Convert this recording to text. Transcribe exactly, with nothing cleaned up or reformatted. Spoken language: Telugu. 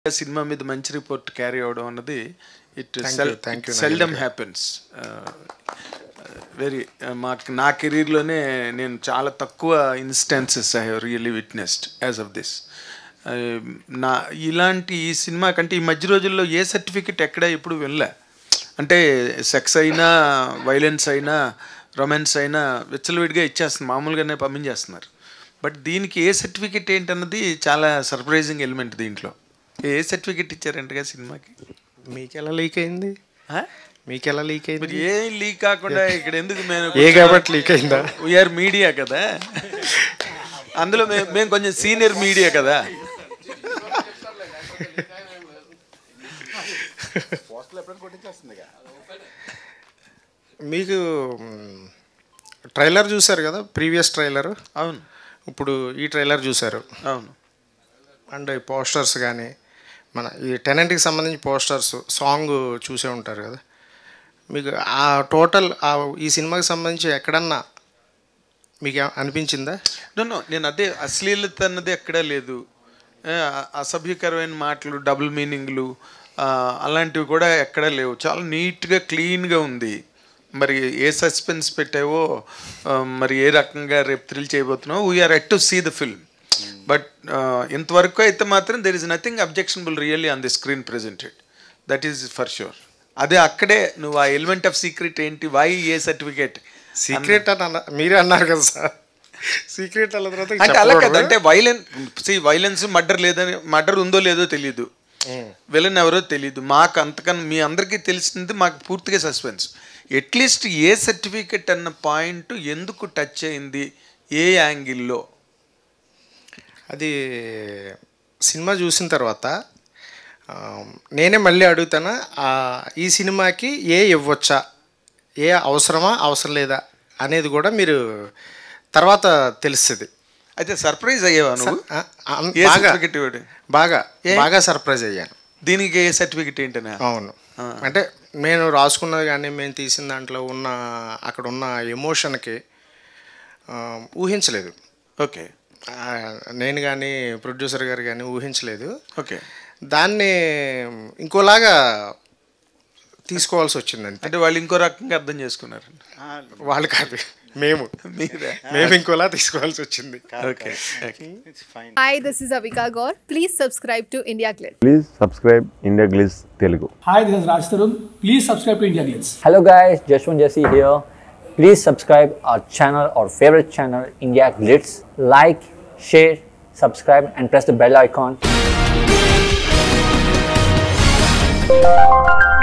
సినిమా మీద మంచి రిపోర్ట్ క్యారీ అవడం అన్నది ఇట్ సెల్డమ్ హ్యాపెన్స్. వెరీ మాకు నా కెరీర్లోనే నేను చాలా తక్కువ instances I have really witnessed as of this. నా ఇలాంటి ఈ సినిమా కంటే ఈ మధ్య రోజుల్లో ఏ సర్టిఫికెట్ ఎక్కడ ఎప్పుడు వెళ్ళా, అంటే సెక్స్ అయినా వైలెన్స్ అయినా రొమాన్స్ అయినా విచ్చలవిడిగా ఇచ్చేస్తుంది, మామూలుగానే పంపించేస్తున్నారు. బట్ దీనికి ఏ సర్టిఫికెట్ ఏంటన్నది చాలా సర్ప్రైజింగ్ ఎలిమెంట్. దీంట్లో ఏ సర్టిఫికెట్ ఇచ్చారంటగా సినిమాకి? మీకు ఎలా లీక్ అయింది? మీకు ఎలా లీక్ అయింది? మరి ఏ లీక్ కాకుండా ఇక్కడ ఎందుకు? మేము ఏ కాబట్టి లీక్ అయిందా? వీఆర్ మీడియా కదా, అందులో మేము మేము కొంచెం సీనియర్ మీడియా కదా. మీకు ట్రైలర్ చూసారు కదా, ప్రీవియస్ ట్రైలర్. అవును. ఇప్పుడు ఈ ట్రైలర్ చూసారు. అవును. అండ్ పోస్టర్స్ కానీ మన ఈ టెనెంట్కి సంబంధించి పోస్టర్స్, సాంగ్ చూసే ఉంటారు కదా. మీకు ఆ టోటల్ ఈ సినిమాకి సంబంధించి ఎక్కడన్నా మీకు అనిపించిందా? నో, నేను అదే అశ్లీలత అన్నది ఎక్కడా లేదు. అసభ్యకరమైన మాటలు, డబుల్ మీనింగ్లు అలాంటివి కూడా ఎక్కడా లేవు. చాలా నీట్గా క్లీన్గా ఉంది. మరి ఏ సస్పెన్స్ పెట్టావో, మరి ఏ రకంగా రేపు థ్రిల్ చేయబోతున్నావు, we are yet to see the film. But ఇంతవరకు అయితే మాత్రం there is nothing objectionable really on the screen presented, that is for sure. అదే అక్కడే నువ్వు ఆ ఎలిమెంట్ ఆఫ్ సీక్రెట్ ఏంటి, వై ఏ సర్టిఫికేట్ సీక్రెట్ అని అన్న మీరే అన్నారు కదా సార్. సీక్రెట్ అన్న తర్వాత అంటే అలా కదా, అంటే వైలెన్స్ సి వైలెన్స్ మర్డర్ లేదని, మర్డర్ ఉందో లేదో తెలియదు, విలన్ ఎవరో తెలియదు మాకు. అంతకన్నా మీ అందరికీ తెలిసింది మాకు పూర్తిగా సస్పెన్స్. అట్లీస్ట్ ఏ సర్టిఫికెట్ అన్న పాయింట్ ఎందుకు టచ్ అయింది, ఏ యాంగిల్లో, అది సినిమా చూసిన తర్వాత నేనే మళ్ళీ అడుగుతాను, ఈ సినిమాకి ఏ ఇవ్వచ్చా, ఏ అవసరమా అవసరం లేదా అనేది కూడా మీరు తర్వాత తెలుస్తుంది. అయితే సర్ప్రైజ్ అయ్యావా నువ్వు? బాగా బాగా సర్ప్రైజ్ అయ్యాను. దీనికి ఏ సర్టిఫికెట్ ఏంటనే? అవును, అంటే నేను రాసుకున్నది కానీ మేము తీసిన దాంట్లో ఉన్న అక్కడ ఉన్న ఎమోషన్కి ఊహించలేదు. ఓకే. నేను కానీ ప్రొడ్యూసర్ గారు కానీ ఊహించలేదు. ఓకే. దాన్ని ఇంకోలాగా తీసుకోవాల్సి వచ్చిందంటే, అంటే వాళ్ళు ఇంకో రకంగా అర్థం చేసుకున్నారు. వాళ్ళు కాదు, మేము మేము ఇంకోలా తీసుకోవాల్సి వచ్చింది. Okay. Hi, this is Avika Gaur. Please subscribe to India Glitz. Please subscribe India Glitz Telugu. Hi, this is Raj Tarun. Please subscribe to India Glitz. Hello guys, Jashwant Jesse here. Please subscribe our channel, our favorite channel, India Glitz. Like, share, subscribe and press the bell icon.